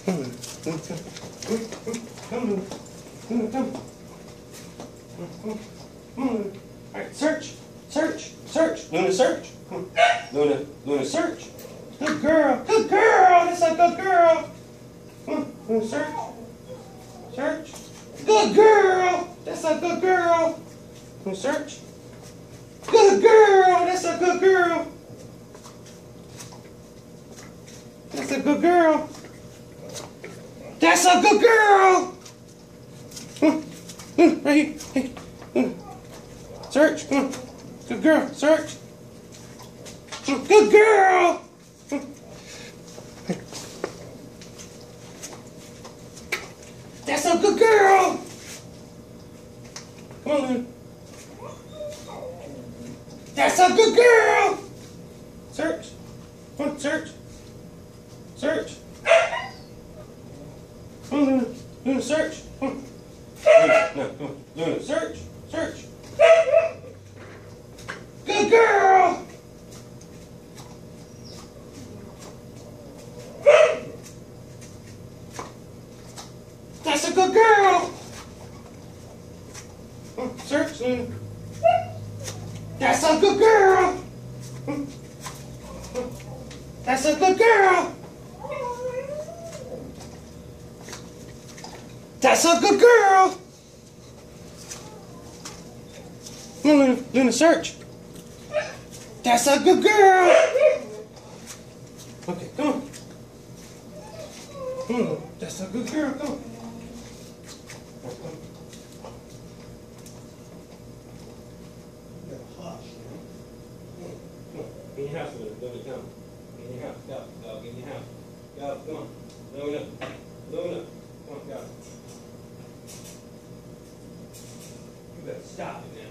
Alright, search. Luna, search. Luna, search. Good girl. That's a good girl. Luna, search. Good girl. That's a good girl. Luna, search. Good girl. That's a good girl. That's a good girl. That's a good girl. Right here. Hey. Search. Good girl. Search. Good girl. That's a good girl. Come on, Luna. That's a good girl. Search. Come on, search. Come on, Luna. Luna, search. Come on. Luna, search. Good girl. That's a good girl. Search, Luna. That's a good girl. That's a good girl. That's a good girl. Come on, Luna, search. That's a good girl. Okay, come on. That's a good girl. Come on. In your house, Luna, come. In your house, go, in your house. Go, come on. Luna, come on, go. You better stop it now.